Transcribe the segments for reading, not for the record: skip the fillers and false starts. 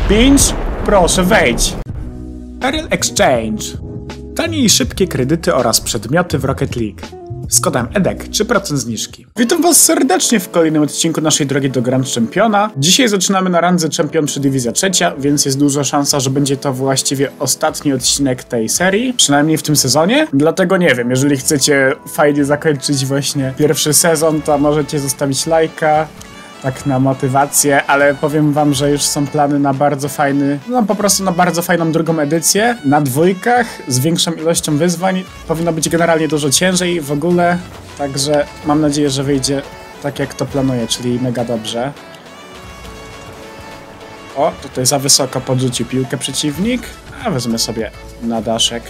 5. Proszę, wejdź. Ariel Exchange. Tanie i szybkie kredyty oraz przedmioty w Rocket League. Z kodem EDEK 3% zniżki. Witam was serdecznie w kolejnym odcinku naszej drogi do Grand Championa. Dzisiaj zaczynamy na randze Champion 3 Dywizja 3, więc jest duża szansa, że będzie to właściwie ostatni odcinek tej serii. Przynajmniej w tym sezonie. Dlatego nie wiem, jeżeli chcecie fajnie zakończyć właśnie pierwszy sezon, to możecie zostawić lajka. Tak na motywację, ale powiem wam, że już są plany na bardzo fajny, no po prostu na bardzo fajną drugą edycję. Na dwójkach, z większą ilością wyzwań. Powinno być generalnie dużo ciężej w ogóle, także mam nadzieję, że wyjdzie tak jak to planuję, czyli mega dobrze. O, tutaj za wysoko podrzucił piłkę przeciwnik, a wezmę sobie na daszek.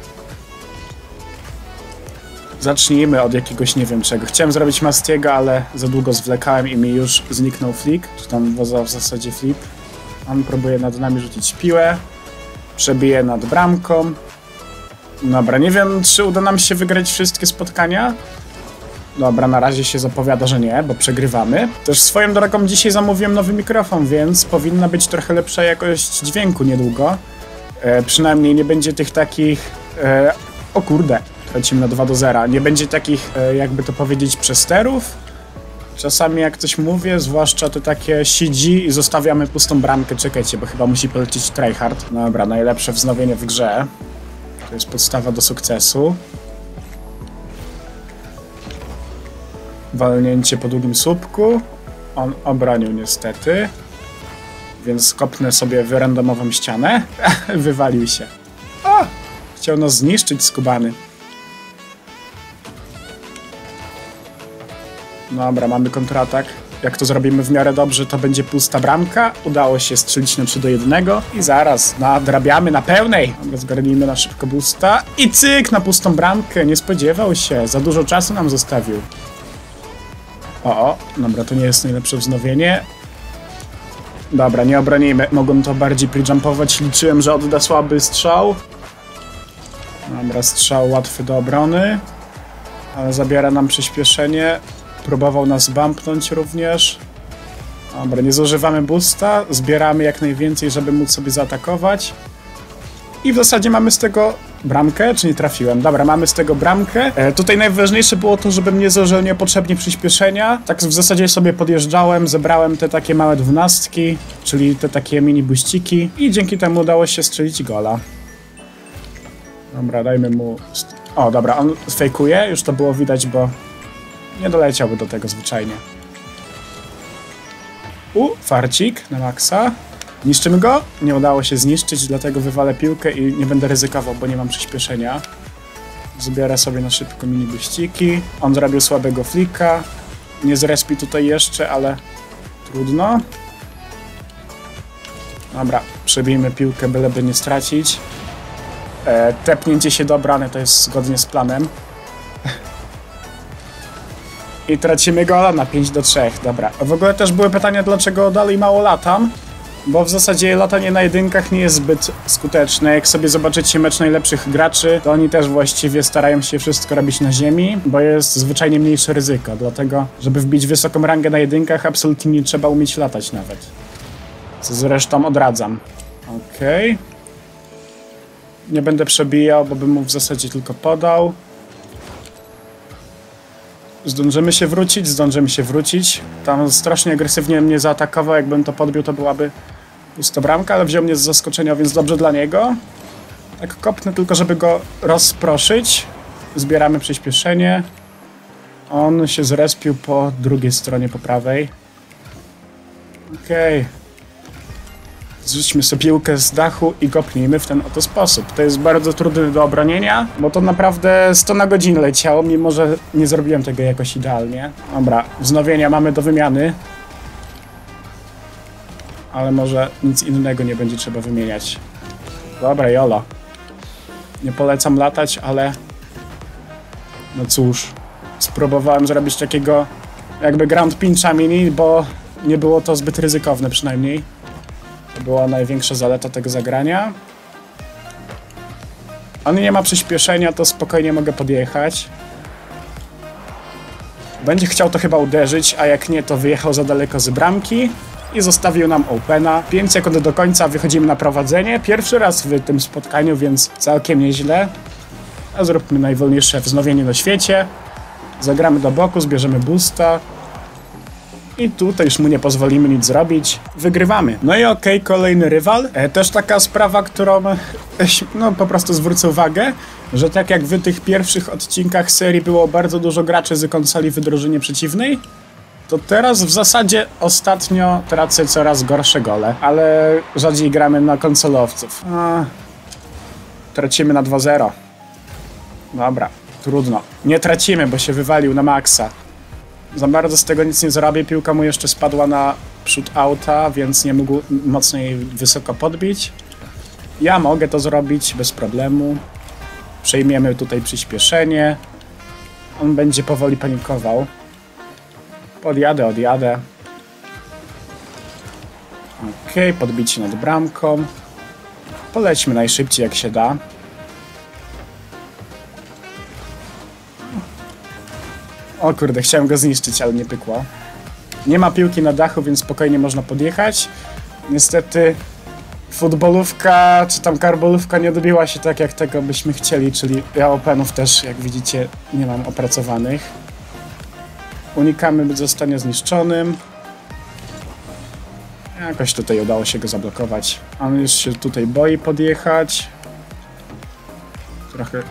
Zacznijmy od jakiegoś nie wiem czego. Chciałem zrobić Mastiego, ale za długo zwlekałem i mi już zniknął flick. Czy tam w zasadzie flip. On próbuje nad nami rzucić piłę. Przebije nad bramką. Dobra, nie wiem czy uda nam się wygrać wszystkie spotkania. Dobra, na razie się zapowiada, że nie, bo przegrywamy. Też swoją drogą dzisiaj zamówiłem nowy mikrofon, więc powinna być trochę lepsza jakość dźwięku niedługo. Przynajmniej nie będzie tych takich... O kurde. Lecimy na 2-0. Nie będzie takich, jakby to powiedzieć, przesterów. Czasami jak coś mówię, zwłaszcza te takie CG i zostawiamy pustą bramkę. Czekajcie, bo chyba musi polecieć tryhard. Dobra, najlepsze wznowienie w grze. To jest podstawa do sukcesu. Walnięcie po długim słupku. On obronił niestety. Więc kopnę sobie w randomową ścianę. Wywalił się. O! Chciał nas zniszczyć, skubany. Dobra, mamy kontratak. Jak to zrobimy w miarę dobrze, to będzie pusta bramka. Udało się strzelić na 3-1 i zaraz nadrabiamy na pełnej. Dobra, zgarnijmy na szybko boosta i cyk na pustą bramkę. Nie spodziewał się, za dużo czasu nam zostawił. O, dobra, to nie jest najlepsze wznowienie. Dobra, nie obronimy. Mogłem to bardziej pre-jumpować. Liczyłem, że odda słaby strzał. Dobra, strzał łatwy do obrony. Ale zabiera nam przyspieszenie. Próbował nas bumpnąć również. Dobra, nie zużywamy boosta. Zbieramy jak najwięcej, żeby móc sobie zaatakować. I w zasadzie mamy z tego bramkę, czy nie trafiłem? Dobra, mamy z tego bramkę. Tutaj najważniejsze było to, żebym nie zużył niepotrzebnie przyspieszenia. Tak w zasadzie sobie podjeżdżałem, zebrałem te takie małe 12, czyli te takie mini buściki. I dzięki temu udało się strzelić gola. Dobra, dajmy mu... O, dobra, on fejkuje. Już to było widać, bo nie doleciałby do tego zwyczajnie. Farcik na maksa. Niszczymy go. Nie udało się zniszczyć, dlatego wywalę piłkę i nie będę ryzykował, bo nie mam przyspieszenia. Zbiorę sobie na szybko mini buściki. On zrobił słabego flicka. Nie zrespi tutaj jeszcze, ale trudno. Dobra, przebijmy piłkę, byleby nie stracić. Tepnięcie się do obrony to jest zgodnie z planem. I tracimy gola na 5-3. Dobra. W ogóle też były pytania, dlaczego dalej mało latam. Bo w zasadzie latanie na jedynkach nie jest zbyt skuteczne. Jak sobie zobaczycie mecz najlepszych graczy, to oni też właściwie starają się wszystko robić na ziemi, bo jest zwyczajnie mniejsze ryzyko. Dlatego, żeby wbić wysoką rangę na jedynkach, absolutnie nie trzeba umieć latać nawet. Co zresztą odradzam. Okej. Nie będę przebijał, bo bym mu w zasadzie tylko podał. Zdążymy się wrócić? Zdążymy się wrócić. Tam strasznie agresywnie mnie zaatakował. Jakbym to podbił, to byłaby pusta bramka, ale wziął mnie z zaskoczenia, więc dobrze dla niego. Tak kopnę tylko, żeby go rozproszyć. Zbieramy przyspieszenie. On się zrespił po drugiej stronie, po prawej. Okej. Zrzućmy sobie piłkę z dachu i kopnijmy w ten oto sposób. To jest bardzo trudne do obronienia, bo to naprawdę 100 na godzinę leciało, mimo że nie zrobiłem tego jakoś idealnie. Dobra, wznowienia mamy do wymiany. Ale może nic innego nie będzie trzeba wymieniać. Dobra, jolo. Nie polecam latać, ale... No cóż. Spróbowałem zrobić takiego jakby ground pincha mini, bo nie było to zbyt ryzykowne przynajmniej. To była największa zaleta tego zagrania. On nie ma przyspieszenia, to spokojnie mogę podjechać. Będzie chciał to chyba uderzyć, a jak nie, to wyjechał za daleko z bramki. i zostawił nam opena. 5 sekund do końca, wychodzimy na prowadzenie. Pierwszy raz w tym spotkaniu, więc całkiem nieźle. A zróbmy najwolniejsze wznowienie na świecie. Zagramy do boku, zbierzemy boosta. I tutaj już mu nie pozwolimy nic zrobić. Wygrywamy. No i okej, kolejny rywal. Też taka sprawa, którą no po prostu zwrócę uwagę, że tak jak w tych pierwszych odcinkach serii było bardzo dużo graczy z konsoli w drużynie przeciwnej, to teraz w zasadzie ostatnio tracę coraz gorsze gole, ale rzadziej gramy na konsolowców. Tracimy na 2-0. Dobra, trudno. Nie tracimy, bo się wywalił na maksa. Za bardzo z tego nic nie zrobię, piłka mu jeszcze spadła na przód auta, więc nie mógł mocniej wysoko podbić. Ja mogę to zrobić bez problemu. Przejmiemy tutaj przyspieszenie. On będzie powoli panikował. Podjadę, odjadę. Okej, podbicie nad bramką. Polećmy najszybciej jak się da. O kurde, chciałem go zniszczyć, ale nie pykło. Nie ma piłki na dachu, więc spokojnie można podjechać. Niestety futbolówka czy tam karbolówka nie dobiła się tak, jak tego byśmy chcieli, czyli ja openów też, jak widzicie, nie mam opracowanych. Unikamy zostania zniszczonym. Jakoś tutaj udało się go zablokować. On już się tutaj boi podjechać. Trochę...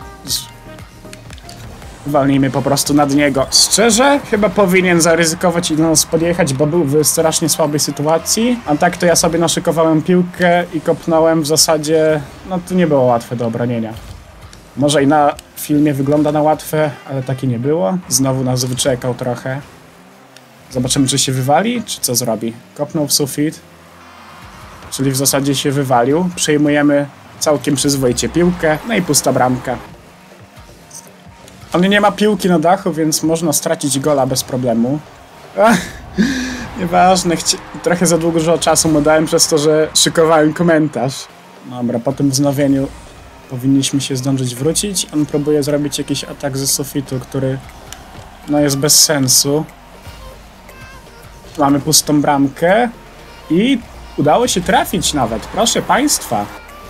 Walnijmy po prostu nad niego. Szczerze, chyba powinien zaryzykować i do nas podjechać, bo był w strasznie słabej sytuacji. A tak to ja sobie naszykowałem piłkę i kopnąłem w zasadzie... No to nie było łatwe do obronienia. Może i na filmie wygląda na łatwe, ale takie nie było. Znowu nas wyczekał trochę. Zobaczymy, czy się wywali, czy co zrobi. Kopnął w sufit. Czyli w zasadzie się wywalił. Przejmujemy całkiem przyzwoicie piłkę. No i pusta bramka. On nie ma piłki na dachu, więc można stracić gola bez problemu. Nieważne, trochę za dużo czasu mu dałem przez to, że szykowałem komentarz. Dobra, po tym wznowieniu powinniśmy się zdążyć wrócić. On próbuje zrobić jakiś atak ze sufitu, który no jest bez sensu. Mamy pustą bramkę i udało się trafić nawet, proszę państwa.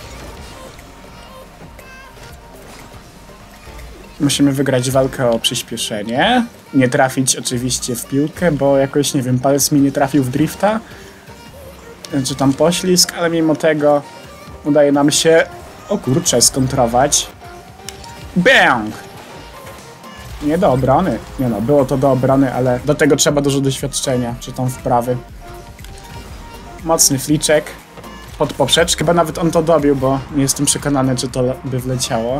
Musimy wygrać walkę o przyspieszenie. Nie trafić oczywiście w piłkę, bo jakoś, nie wiem, palec mi nie trafił w drifta. Czy tam poślizg, ale mimo tego udaje nam się, o kurczę, skontrować. Bang! Nie do obrony. Nie no, było to do obrony, ale do tego trzeba dużo doświadczenia, czy tam wprawy. Mocny fliczek. Pod poprzeczkę, chyba nawet on to dobił, bo nie jestem przekonany, czy to by wleciało.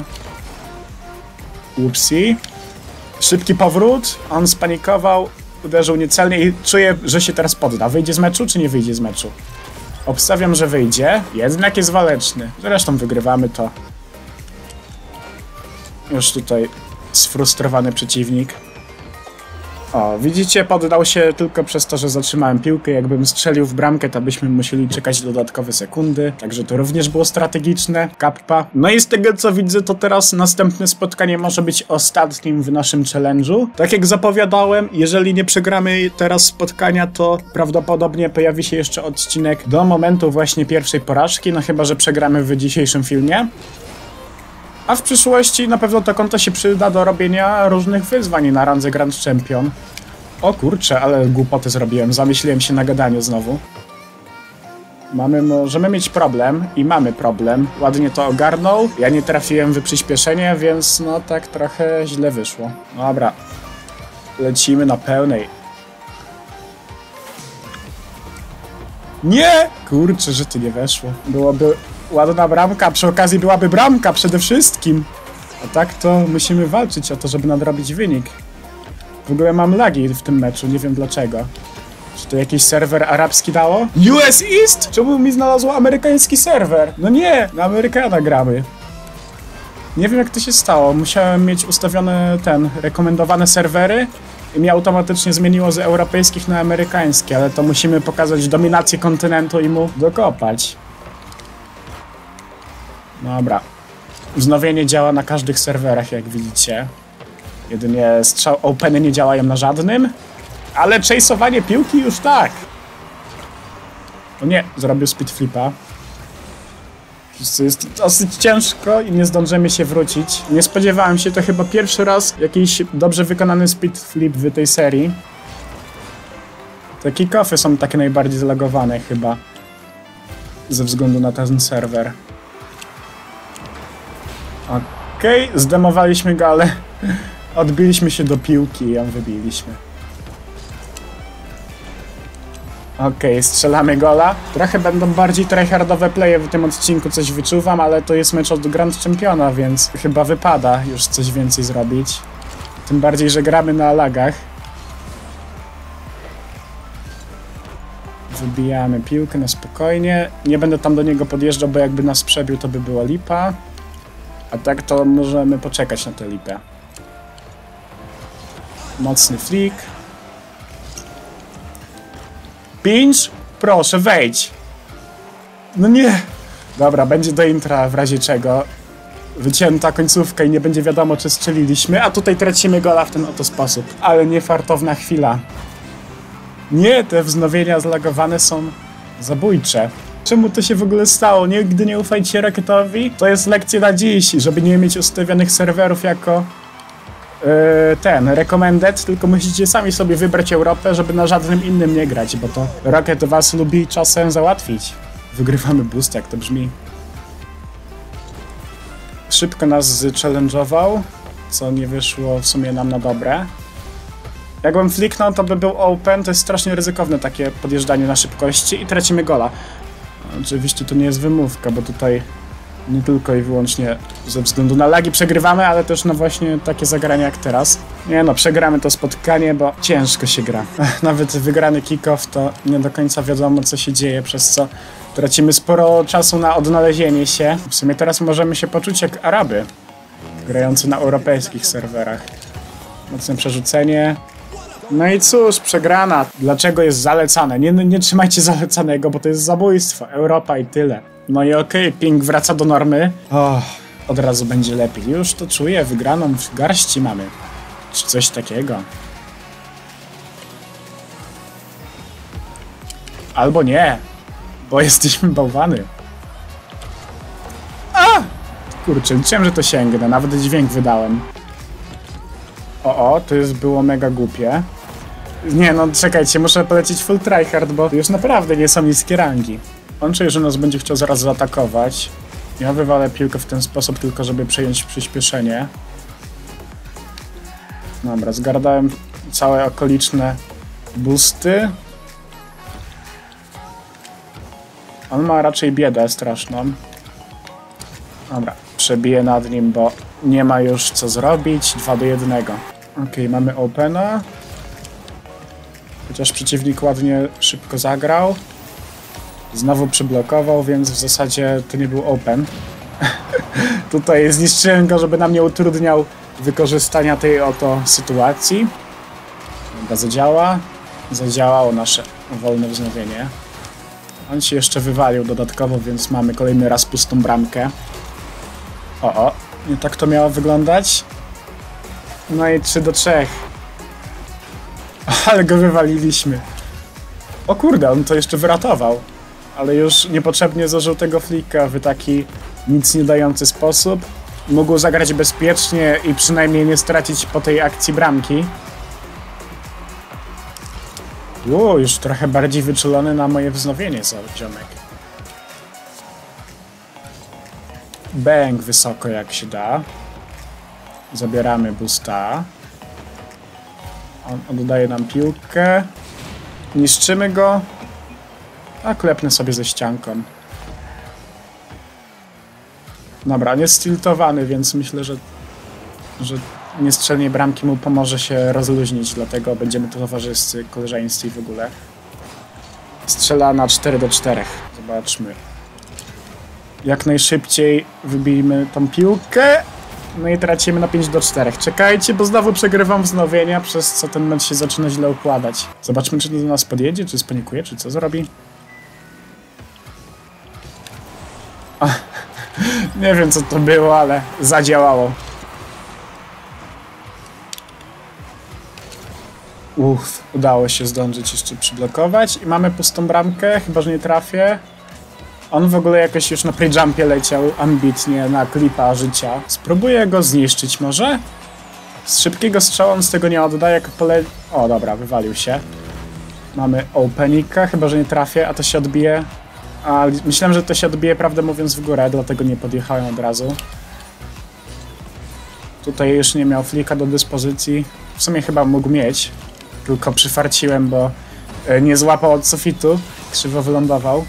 Upsi. Szybki powrót. On spanikował, uderzył niecelnie i czuję, że się teraz podda. Wyjdzie z meczu, czy nie wyjdzie z meczu? Obstawiam, że wyjdzie. Jednak jest waleczny. Zresztą wygrywamy to. Już tutaj sfrustrowany przeciwnik. O, widzicie, poddał się tylko przez to, że zatrzymałem piłkę. Jakbym strzelił w bramkę, to byśmy musieli czekać dodatkowe sekundy. Także to również było strategiczne. Kappa. No i z tego, co widzę, to teraz następne spotkanie może być ostatnim w naszym challenge'u. Tak jak zapowiadałem, jeżeli nie przegramy teraz spotkania, to prawdopodobnie pojawi się jeszcze odcinek do momentu właśnie pierwszej porażki. No chyba, że przegramy w dzisiejszym filmie. A w przyszłości na pewno to konto się przyda do robienia różnych wyzwań na randze Grand Champion. O kurczę, ale głupoty zrobiłem. Zamyśliłem się na gadaniu znowu. Możemy mieć problem i mamy problem. Ładnie to ogarnął. Ja nie trafiłem w przyspieszenie, więc no tak trochę źle wyszło. Dobra. Lecimy na pełnej. Nie! Kurczę, że to nie weszło. Byłoby... ładna bramka, przy okazji byłaby bramka przede wszystkim. A tak to musimy walczyć o to, żeby nadrobić wynik. W ogóle mam lagi w tym meczu, nie wiem dlaczego. Czy to jakiś serwer arabski dało? US East? Czemu mi znalazło amerykański serwer? No nie, na Amerykana gramy. Nie wiem jak to się stało, musiałem mieć ustawione rekomendowane serwery i mi automatycznie zmieniło z europejskich na amerykańskie, ale to musimy pokazać dominację kontynentu i mu dokopać. Dobra. Wznowienie działa na każdych serwerach, jak widzicie. Jedynie openy nie działają na żadnym. Ale chase'owanie piłki już tak. O nie, zrobił speed flipa. Jest dosyć ciężko i nie zdążymy się wrócić. Nie spodziewałem się, to chyba pierwszy raz jakiś dobrze wykonany speed flip w tej serii. Te kick-offy są takie najbardziej zlagowane chyba. Ze względu na ten serwer. Okej, zdemowaliśmy go, ale odbiliśmy się do piłki i ją wybiliśmy. Okej, strzelamy gola. Trochę będą bardziej tryhardowe playe w tym odcinku, coś wyczuwam, ale to jest mecz od Grand Championa, więc chyba wypada już coś więcej zrobić. Tym bardziej, że gramy na lagach. Wybijamy piłkę na spokojnie. Nie będę tam do niego podjeżdżał, bo jakby nas przebił, to by była lipa. A tak to możemy poczekać na tę lipę. Mocny flick. Pinch? Proszę, wejdź. No nie. Dobra, będzie do intra w razie czego. Wycięta końcówka i nie będzie wiadomo, czy strzeliliśmy, a tutaj tracimy gola w ten oto sposób. Ale niefartowna chwila. Nie, te wznowienia zlagowane są zabójcze. Czemu to się w ogóle stało? Nigdy nie ufajcie Rocketowi. To jest lekcja na dziś, żeby nie mieć ustawionych serwerów jako recommended, tylko musicie sami sobie wybrać Europę, żeby na żadnym innym nie grać, bo to Rocket was lubi czasem załatwić. Wygrywamy boost, jak to brzmi. Szybko nas challenge'ował, co nie wyszło w sumie nam na dobre. Jakbym flicknął, to by był open, to jest strasznie ryzykowne takie podjeżdżanie na szybkości i tracimy gola. Oczywiście to nie jest wymówka, bo tutaj nie tylko i wyłącznie ze względu na lagi przegrywamy, ale też na właśnie takie zagrania jak teraz. Nie no, przegramy to spotkanie, bo ciężko się gra. Nawet wygrany kick-off to nie do końca wiadomo, co się dzieje, przez co tracimy sporo czasu na odnalezienie się. W sumie teraz możemy się poczuć jak Araby, grający na europejskich serwerach. Mocne przerzucenie. No i cóż, przegrana. Dlaczego jest zalecane? Nie trzymajcie zalecanego, bo to jest zabójstwo. Europa i tyle. No i okej, ping wraca do normy. Od razu będzie lepiej. Już to czuję, wygraną w garści mamy. Czy coś takiego. Albo nie, bo jesteśmy bałwany. Kurczę, liczyłem, że to sięgnę. Nawet dźwięk wydałem. To już było mega głupie. Nie no, czekajcie, muszę polecieć full tryhard, bo już naprawdę nie są niskie rangi. On czuje, że nas będzie chciał zaraz zaatakować. Ja wywalę piłkę w ten sposób tylko, żeby przejąć przyspieszenie. Dobra, zgardałem całe okoliczne boosty. On ma raczej biedę straszną. Dobra, przebiję nad nim, bo nie ma już co zrobić. 2-1. Okej, mamy opena. Chociaż przeciwnik ładnie szybko zagrał. Znowu przyblokował, więc w zasadzie to nie był open. Tutaj zniszczyłem go, żeby nam nie utrudniał wykorzystania tej oto sytuacji. Dobra, zadziała. Zadziałało nasze wolne wznowienie. On się jeszcze wywalił dodatkowo, więc mamy kolejny raz pustą bramkę. Nie tak to miało wyglądać. No i 3-3. Ale go wywaliliśmy. O kurde, on to jeszcze wyratował. Ale już niepotrzebnie zażył tego flika w taki nic nie dający sposób. Mógł zagrać bezpiecznie i przynajmniej nie stracić po tej akcji bramki. Już trochę bardziej wyczulony na moje wznowienie, ziomek. Bang wysoko jak się da. Zabieramy boosta. On oddaje nam piłkę. Niszczymy go. A klepnę sobie ze ścianką. Dobra, on jest stiltowany, więc myślę, że niestrzelnie bramki mu pomoże się rozluźnić, dlatego będziemy tu towarzyscy, koleżeńscy w ogóle. Strzela na 4-4. Zobaczmy. Jak najszybciej wybijmy tą piłkę. No i tracimy na 5-4. Czekajcie, bo znowu przegrywam wznowienia, przez co ten mecz się zaczyna źle układać. Zobaczmy, czy do nas podjedzie, czy spanikuje, czy co zrobi. Nie wiem, co to było, ale zadziałało. Udało się zdążyć jeszcze przyblokować i mamy pustą bramkę, chyba że nie trafię. On w ogóle jakoś już na pre-jumpie leciał ambitnie na klipa życia. Spróbuję go zniszczyć może? Z szybkiego strzału on z tego nie odda, jak O dobra, wywalił się. Mamy openika, chyba że nie trafię, a to się odbije. A myślałem, że to się odbije, prawdę mówiąc, w górę, dlatego nie podjechałem od razu. Tutaj już nie miał flika do dyspozycji. W sumie chyba mógł mieć, tylko przyfarciłem, bo nie złapał od sufitu. Krzywo wylądował.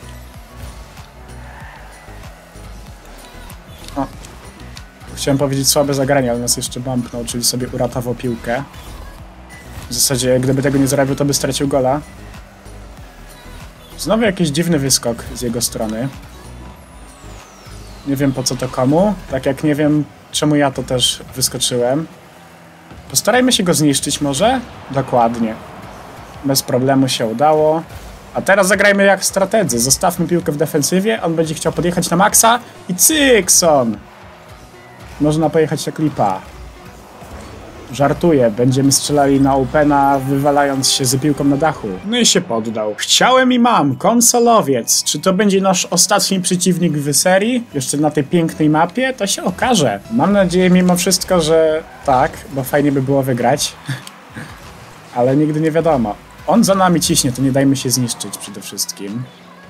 O. Chciałem powiedzieć słabe zagranie, ale nas jeszcze bumpnął, czyli sobie uratował piłkę. W zasadzie, gdyby tego nie zrobił, to by stracił gola. Znowu jakiś dziwny wyskok z jego strony. Nie wiem po co to komu, tak jak nie wiem czemu ja to też wyskoczyłem. Postarajmy się go zniszczyć może? Dokładnie. Bez problemu się udało. A teraz zagrajmy jak strategzy. Zostawmy piłkę w defensywie, on będzie chciał podjechać na maksa i cykson! Można pojechać na klipa. Żartuję, będziemy strzelali na opena, wywalając się z piłką na dachu. No i się poddał. Chciałem i mam, konsolowiec. Czy to będzie nasz ostatni przeciwnik w serii? Jeszcze na tej pięknej mapie? To się okaże. Mam nadzieję mimo wszystko, że tak, bo fajnie by było wygrać. Ale nigdy nie wiadomo. On za nami ciśnie, to nie dajmy się zniszczyć przede wszystkim.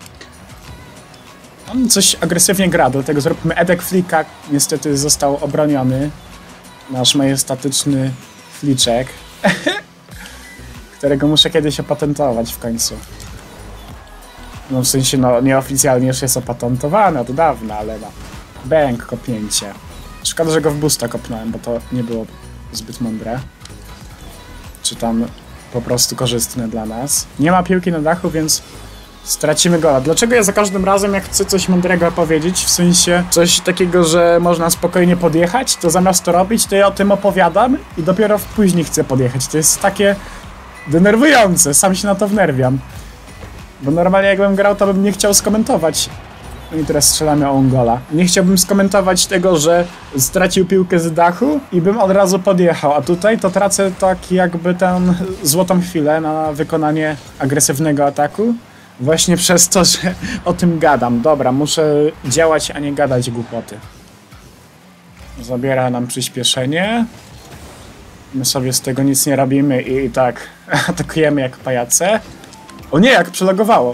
On coś agresywnie gra, dlatego zróbmy edek flika. Niestety został obroniony. Nasz majestatyczny fliczek, którego muszę kiedyś opatentować w końcu. No w sensie, no nieoficjalnie już jest opatentowany od dawna, ale no. Bęk, kopnięcie. Szkoda, że go w busta kopnąłem, bo to nie było zbyt mądre. Czy tam po prostu korzystne dla nas. Nie ma piłki na dachu, więc stracimy gola. Dlaczego ja za każdym razem, jak chcę coś mądrego powiedzieć, w sensie coś takiego, że można spokojnie podjechać, to zamiast to robić, to ja o tym opowiadam i dopiero później chcę podjechać. To jest takie denerwujące, sam się na to wnerwiam. Bo normalnie jakbym grał, to bym nie chciał skomentować. No i teraz strzelamy o gola. Nie chciałbym skomentować tego, że stracił piłkę z dachu i bym od razu podjechał, a tutaj to tracę tak jakby tę złotą chwilę na wykonanie agresywnego ataku. Właśnie przez to, że o tym gadam. Dobra, muszę działać, a nie gadać głupoty. Zabiera nam przyspieszenie. My sobie z tego nic nie robimy i tak atakujemy jak pajace. O nie, jak przelogowało.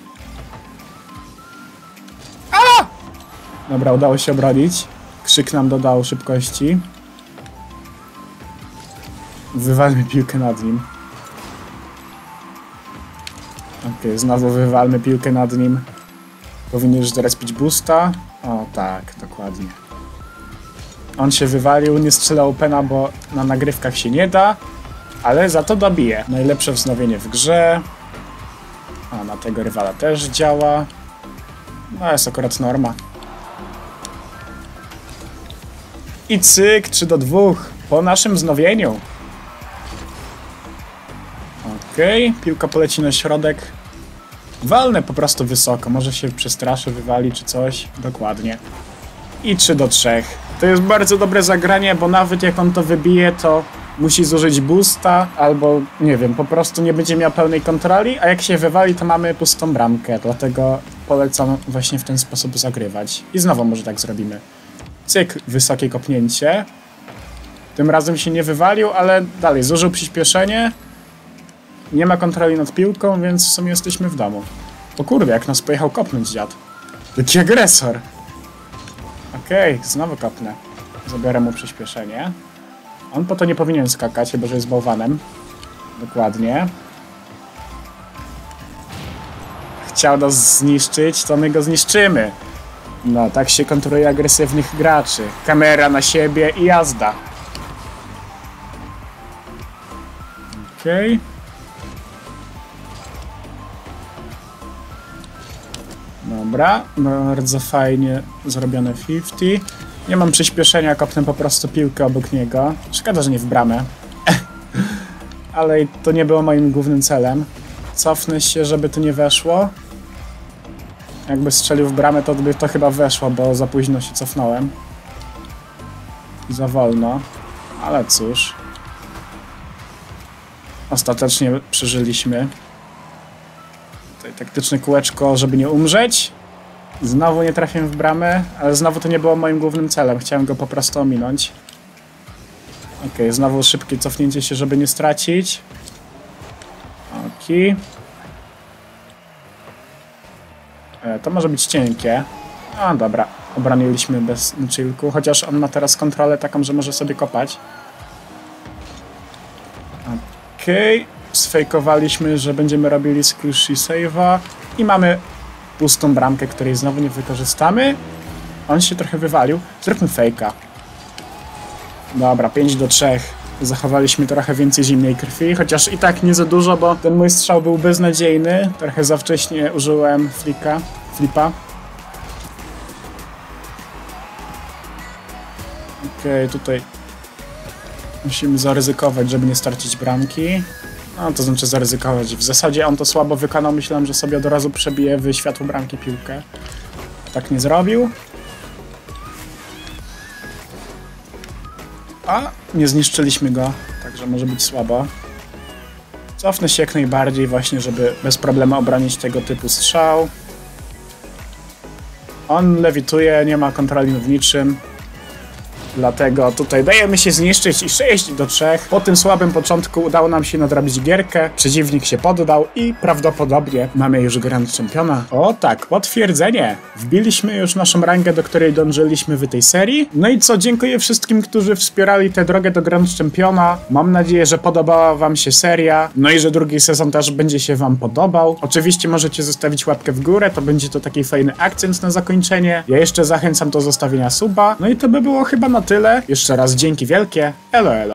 A! Dobra, udało się obronić. Krzyk nam dodał szybkości. Wywalmy piłkę nad nim. Okej, znowu wywalmy piłkę nad nim. Powinien już teraz pić boosta. O tak, dokładnie. On się wywalił, nie strzelał opena, bo na nagrywkach się nie da. Ale za to dobije. Najlepsze wznowienie w grze. A na tego rywala też działa. No jest akurat norma. I cyk, 3-2 po naszym wznowieniu. Okej, piłka poleci na środek. Walnę po prostu wysoko, może się przestraszy, wywali czy coś. Dokładnie. I 3-3. To jest bardzo dobre zagranie, bo nawet jak on to wybije, to musi zużyć boosta, albo nie wiem, po prostu nie będzie miał pełnej kontroli, a jak się wywali, to mamy pustą bramkę, dlatego polecam właśnie w ten sposób zagrywać. I znowu może tak zrobimy. Cyk, wysokie kopnięcie. Tym razem się nie wywalił, ale dalej zużył przyspieszenie. Nie ma kontroli nad piłką, więc w sumie jesteśmy w domu. O kurde, jak nas pojechał kopnąć dziad. Jaki agresor. Okej, znowu kopnę. Zabiorę mu przyspieszenie. On po to nie powinien skakać, chyba że jest bałwanem. Dokładnie. Chciał nas zniszczyć, to my go zniszczymy. No, tak się kontroluje agresywnych graczy. Kamera na siebie i jazda. Okej. Dobra, bardzo fajnie zrobione 50. Nie mam przyspieszenia, kopnę po prostu piłkę obok niego. Szkoda, że nie w bramę. Ale to nie było moim głównym celem. Cofnę się, żeby to nie weszło. Jakby strzelił w bramę, to by to chyba weszło, bo za późno się cofnąłem. Za wolno. Ale cóż. Ostatecznie przeżyliśmy. Tutaj taktyczne kółeczko, żeby nie umrzeć. Znowu nie trafię w bramę, ale znowu to nie było moim głównym celem. Chciałem go po prostu ominąć. Okej, znowu szybkie cofnięcie się, żeby nie stracić. Okej. To może być cienkie. A, dobra. Obroniliśmy bez chillku, chociaż on ma teraz kontrolę taką, że może sobie kopać. Okej. Sfejkowaliśmy, że będziemy robili squishy save'a i mamy pustą bramkę, której znowu nie wykorzystamy. On się trochę wywalił. Zróbmy fejka. Dobra, 5-3. Zachowaliśmy trochę więcej zimnej krwi, chociaż i tak nie za dużo, bo ten mój strzał był beznadziejny. Trochę za wcześnie użyłem flipa. Okej, tutaj musimy zaryzykować, żeby nie stracić bramki. No, to znaczy zaryzykować. W zasadzie on to słabo wykonał. Myślałem, że sobie od razu przebije w światło bramki piłkę. Tak nie zrobił. A, nie zniszczyliśmy go, także może być słabo. Cofnę się jak najbardziej właśnie, żeby bez problemu obronić tego typu strzał. On lewituje, nie ma kontroli w niczym. Dlatego tutaj dajemy się zniszczyć i 6-3. Po tym słabym początku udało nam się nadrobić gierkę. Przeciwnik się poddał i prawdopodobnie mamy już Grand Championa. O tak, potwierdzenie. Wbiliśmy już naszą rangę, do której dążyliśmy w tej serii. No i co, dziękuję wszystkim, którzy wspierali tę drogę do Grand Championa. Mam nadzieję, że podobała wam się seria. No i że drugi sezon też będzie się wam podobał. Oczywiście możecie zostawić łapkę w górę, to będzie to taki fajny akcent na zakończenie. Ja jeszcze zachęcam do zostawienia suba. No i to by było chyba na tyle. Jeszcze raz dzięki wielkie. Elo, elo.